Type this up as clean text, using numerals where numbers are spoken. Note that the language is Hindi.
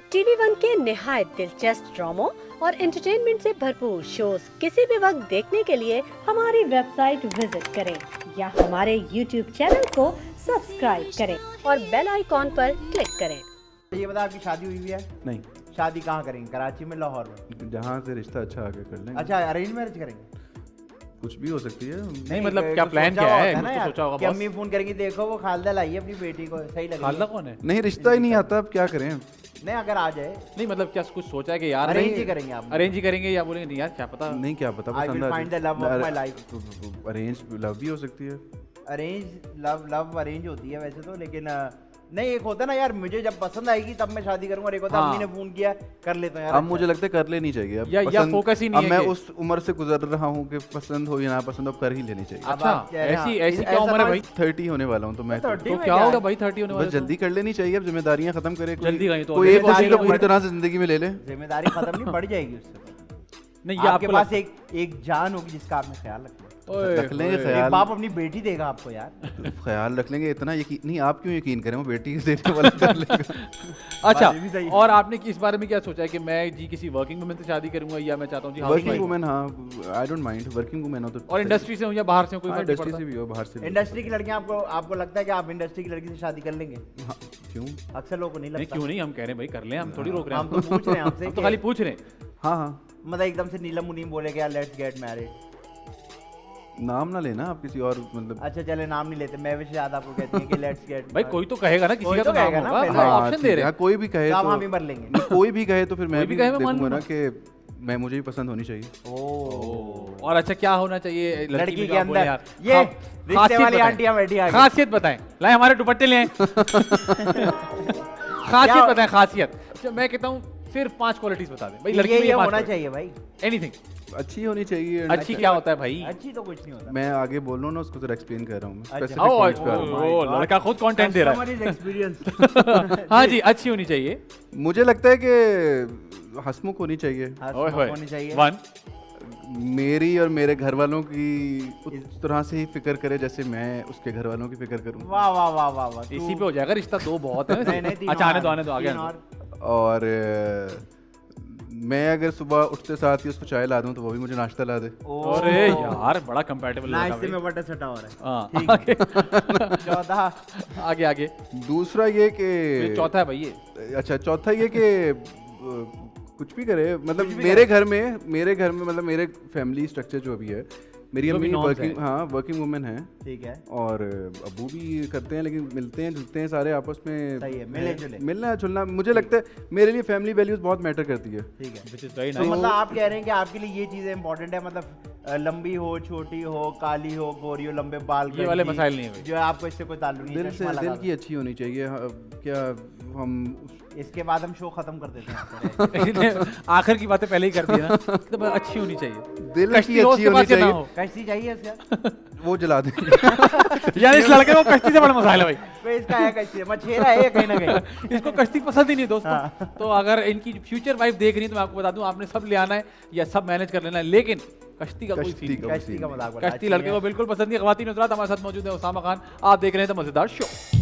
टीवी वन के निहायत दिलचस्प ड्रामों और एंटरटेनमेंट से भरपूर शोज किसी भी वक्त देखने के लिए हमारी वेबसाइट विजिट करें या हमारे YouTube चैनल को सब्सक्राइब करें और बेल आइकॉन पर क्लिक करें। ये बता, आपकी शादी हुई है? नहीं। शादी कहाँ करेंगे? कराची में, लाहौर में? जहाँ से रिश्ता अच्छा आगे कर लेंगे। अच्छा, अरेंज मैरिज करेंगे? कुछ भी हो सकती है। नहीं मतलब क्या प्लान क्या है? कुछ तो सोचा होगा कि अम्मी फोन करेंगे, देखो वो खालदा लाई है अपनी बेटी को, सही लगेगा। खालदा कौन है? नहीं, रिश्ता ही नहीं आता, अब क्या करें। नहीं, अगर आ जाए। नहीं मतलब क्या कुछ सोचा है कि यार अरेंज ही करेंगे आप? अरेंज ही करेंगे या बोलेंगे नहीं यार क्या पता। नहीं, क्या पता पसंद आ जाए। अरेंज लव भी हो सकती है। अरेंज लव अरेंज होती है वैसे तो, लेकिन नहीं, एक होता है ना यार, मुझे जब पसंद आएगी तब मैं शादी करूंगा, और एक होता है अम्मी ने फोन किया कर लेता हूं यार। अब मुझे लगता है कर लेनी चाहिए। अब या फोकस ही नहीं है। मैं उस उम्र से गुजर रहा हूँ कि पसंद हो या ना पसंद, अब कर ही लेनी चाहिए। अच्छा, ऐसी क्या उम्र है भाई? 30 होने वाला हूँ तो मैं तो क्या होगा भाई 30 होने वाला? बस जल्दी कर लेनी चाहिए, अब जिम्मेदारियां खत्म करे। जल्दी कहीं तो कोई एक चीज तो पूरी तरह से जिंदगी में ले ले। जिम्मेदारी खत्म नहीं, बढ़ जाएगी उससे। नहीं, आपके पास एक जान होगी जिसका आपने ख्याल रखना। रख लेंगे ख्याल। बाप अपनी बेटी देगा आपको यार। ख्याल रख लेंगे, इतना यकीन नहीं। आप क्यों यकीन करें, वो बेटी देने वाला कर लेगा। अच्छा, और आपने इस बारे में क्या सोचा है कि मैं जी किसी वर्किंग वुमेन से शादी करूंगा या मैं चाहता हूँ जी वर्किंग वुमेन? हाँ, I don't mind working women हो तो। और इंडस्ट्री से हूँ या बाहर से हूँ, कोई इंडस्ट्री से भी हो, बाहर से। इंडस्ट्री की लड़कियां आपको लगता है कि आप इंडस्ट्री की लड़की से शादी कर लेंगे? क्यों? अक्सर लोगों को नहीं लगता। क्यों नहीं, हम कह रहे हैं भाई कर लें, हम थोड़ी रोक रहे हैं। हम तो पूछ रहे हैं आपसे, तो खाली पूछ रहे हैं। हाँ, मतलब एकदम से नीलम मुनीम बोले यार लेट्स गेट मैरिड। नाम ना लेना आप किसी और, मतलब। अच्छा चले, नाम नहीं लेते। मैं वैसे याद आपको कहती है कि लेट्स गेट। भाई कोई तो कहेगा ना, किसी का तो नाम होगा। हाँ, ऑप्शन दे रहे हैं। कोई भी कहे तो हम ही मर लेंगे। कोई भी कहे तो फिर मैं भी देखूंगा ना कि मैं, मुझे भी पसंद होनी चाहिए। ओह, और अच्छा क्या होना चाहिए लड़की के अंदर? ये रिश्ते वाली आंटियां बैठी आ गई। खासियत बताएं, लाए हमारे दुपट्टे ले आए। खासियत बताएं, खासियत। मैं कहता हूँ सिर्फ 5 क्वालिटीज बता दें भाई लड़की में। ये होना चाहिए भाई, एनीथिंग अच्छी होनी चाहिए। अच्छी क्या होता है भाई? अच्छी तो कुछ नहीं होता। मैं आगे बोल रहा हूँ ना, उसको जरा एक्सप्लेन कर रहा हूँ मैं। लड़का खुद कंटेंट दे रहा है। हाँ जी, अच्छी होनी चाहिए। मुझे लगता है कि हंसमुख होनी चाहिए। वन, मेरी और मेरे घर वालों की उस तरह से ही फिक्र करे जैसे मैं उसके घर वालों की फिक्र करूँ। वाह वाह वाह वाह वाह, इसी पे हो जाएगा रिश्ता। 2 बहुत है। अच्छा, आने दो आगे। और मैं अगर सुबह उठते साथ ही उसको चाय ला दूं तो वो भी मुझे नाश्ता ला दे। अरे यार बड़ा कंपैटिबल है। नाश्ते में बटर सटा हो रहा है। हां, चौथा आगे। दूसरा ये कि चौथा है भाई ये। अच्छा, चौथा ये कि कुछ भी करे, मतलब मेरे घर में मतलब मेरे फैमिली स्ट्रक्चर जो अभी है, मेरी अम्मी वर्किंग वुमेन है, ठीक है, और अबू भी करते हैं, लेकिन मिलते हैं जुलते हैं सारे आपस में। सही है, मिलना जुलना। मुझे लगता है मेरे लिए फैमिली वैल्यूज बहुत मैटर करती है। ठीक है, तो मतलब आप कह रहे हैं कि आपके लिए ये चीजें इंपॉर्टेंट है, मतलब लंबी हो, छोटी हो, काली हो, गोरी हो, लंबे बाल, ये वाले मसाइल नहीं है जो है आपको इससे कोई ताल्लुक नहीं। दिल की अच्छी होनी चाहिए। क्या हम इसके बाद हम शो खत्म कर देते हैं। आखिर की बातें पहले ही कर दी ना, तो अच्छी होनी चाहिए। दिल की अच्छी होनी चाहिए। कश्ती चाहिए इसका? वो जला देंगे। यार इस लड़के को कश्ती से बड़ा मसाला है भाई। इसका है कश्ती, मछेरा है कहीं ना कहीं। इसको कश्ती पसंद ही नहीं दोस्तों। तो अगर इनकी फ्यूचर वाइफ देख रही है तो मैं आपको बता दूं, आपने सब ले आना है या सब मैनेज कर लेना है, लेकिन कश्ती का कोई सीन नहीं। कश्ती का मजाक, कश्ती लड़के को बिल्कुल पसंद नहीं। ख्वातीन हज़रात, हमारे साथ मौजूद है उसामा खान। आप देख रहे हैं द मज़ेदार शो।